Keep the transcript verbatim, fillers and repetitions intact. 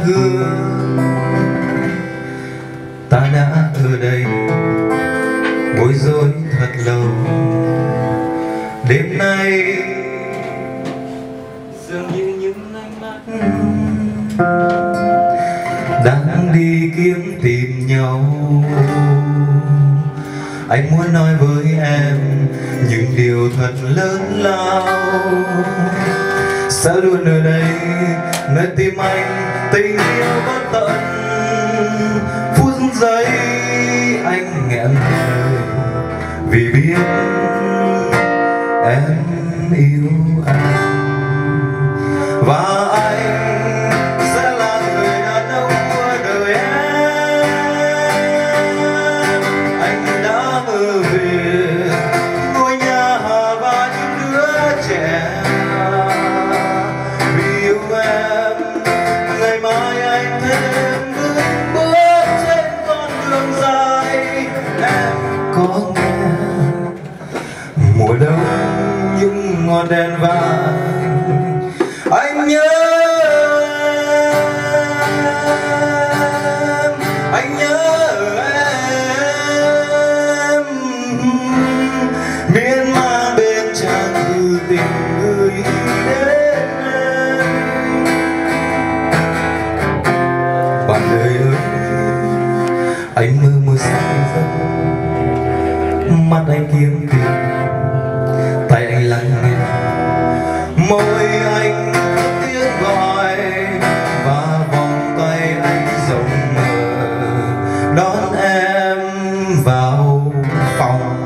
gương. Ta đã ở đây bối rối thật lâu, đêm nay dường như những ánh mắt đang đi kiếm tìm nhau. Anh muốn nói với em những điều thật lớn lao. Sẽ luôn ở đây nơi tim anh tình yêu bất tận. Phút giây anh nghẹn lời vì biết em yêu anh. Và anh sẽ là người đàn ông của đời em. Anh đã ở về ngôi nhà và những đứa trẻ. Vì yêu em ngày mai anh thêm bước bước trên con đường dài. Em có nghe mùa đông những ngọn đèn vàng, anh nhớ em, anh nhớ em, miên man bên tràn từ tình người đến em. Bạn đời ơi, anh mơ mơ say giấc, mắt anh kiếm tìm, tay anh lắng nghe, môi anh tiếng gọi, và vòng tay anh rộng mở đón em vào phòng.